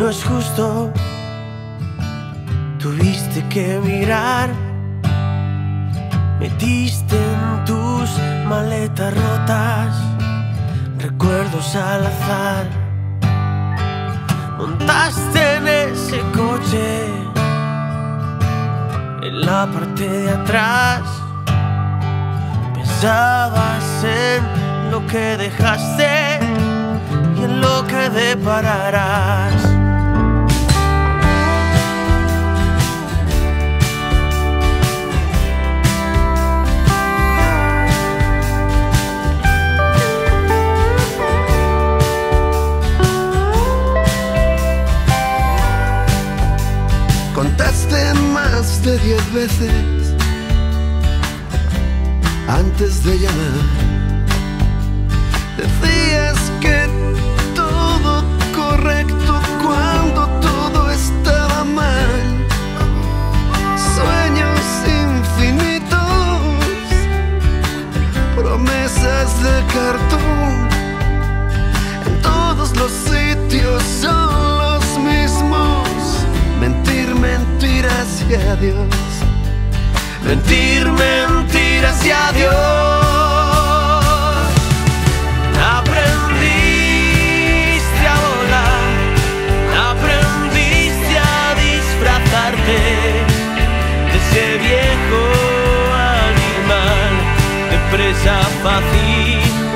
no es justo. Tuviste que emigrar, metiste en tus maletas rotas recuerdos al azar. Montaste en ese coche en la parte de atrás. Pensabas en lo que dejaste y en lo que depararás. Contaste más de 10 veces antes de llamar. Decías que todo correcto cuando todo estaba mal. Sueños infinitos, promesas de cartón, en todos los sitios son los mismos. Mentir mentiras y adiós. Mentir mentiras y adiós. Aprendiste a volar, aprendiste a disfrazarte de ese viejo animal de presa fácil.